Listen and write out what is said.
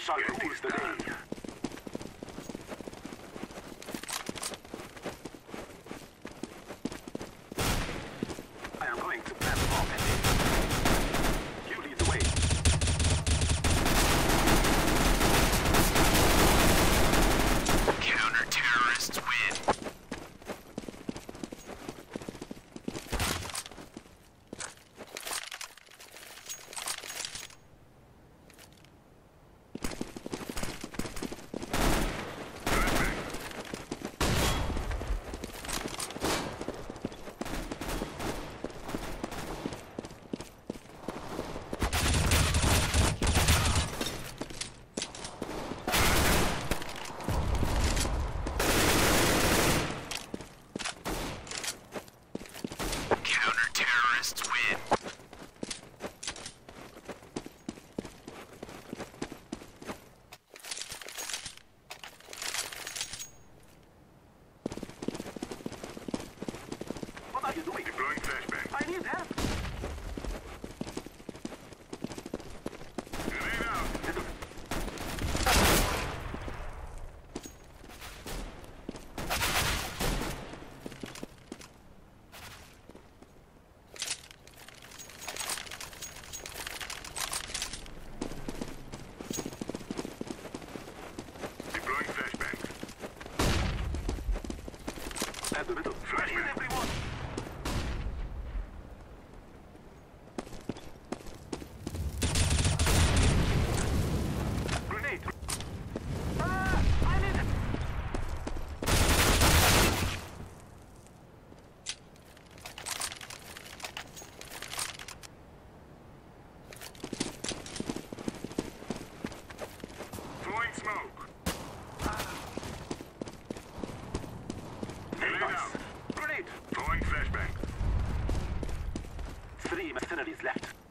shall rule the day. I am going to plant the bomb. You lead the way. Counter-terrorists win. Counter-terrorists win. What are you doing? Deploying flashbang. I need help. Grenade out. Deploying flashbang. At the middle. Flashbang. Need everyone. Grenade. I need it. Throwing smoke. Very Grenade nice. out. Grenade. Throwing flashbang. 3 mercenaries left.